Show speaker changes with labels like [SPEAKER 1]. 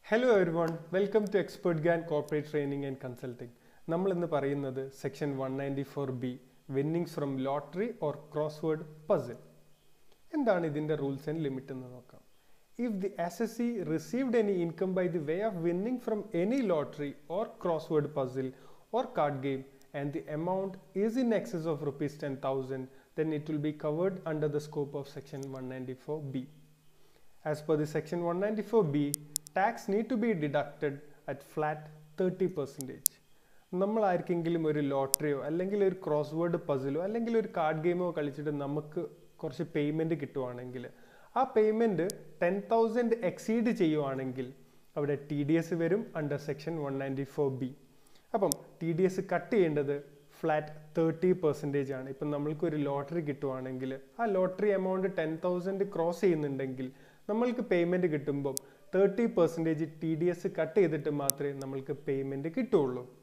[SPEAKER 1] Hello everyone, welcome to Expert Gan Corporate Training and Consulting. നമ്മൾ ഇന്ന് പറയുന്നത് section 194B winnings from lottery or crossword puzzle. എന്താണ് ഇതിന്റെ rules and limit എന്ന് നോക്കാം. If the assessee received any income by the way of winning from any lottery or crossword puzzle or card game and the amount is in excess of rupees 10,000, then it will be covered under the scope of section 194B. As per the section 194B, tax need to be deducted at flat 30%. നമ്മൾ ആർക്കെങ്കിലും ഒരു ലോട്ടറിയോ അല്ലെങ്കിൽ ഒരു ക്രോസ്വേർഡ് പസിലോ അല്ലെങ്കിൽ ഒരു card ഗെയിമോ കളിച്ചിട്ട് നമുക്ക് കുറച്ച് പേയ്മെൻറ്റ് കിട്ടുവാണെങ്കിൽ ആ പേയ്മെൻറ്റ് 10,000 എക്സീഡ് ചെയ്യുവാണെങ്കിൽ അവിടെ TDS വരും അണ്ടർ സെക്ഷൻ 194B. അപ്പം TDS കട്ട് ചെയ്യേണ്ടത് ഫ്ലാറ്റ് 30% ആണ്. ഇപ്പം നമ്മൾക്കൊരു ലോട്ടറി കിട്ടുവാണെങ്കിൽ ആ ലോട്ടറി എമൗണ്ട് 10,000 ക്രോസ് ചെയ്യുന്നുണ്ടെങ്കിൽ നമ്മൾക്ക് പേയ്മെൻറ്റ് കിട്ടുമ്പോൾ 30% TDS കട്ട് ചെയ്തിട്ട് മാത്രമേ നമ്മൾക്ക് പേയ്മെൻറ്റ് കിട്ടുള്ളൂ.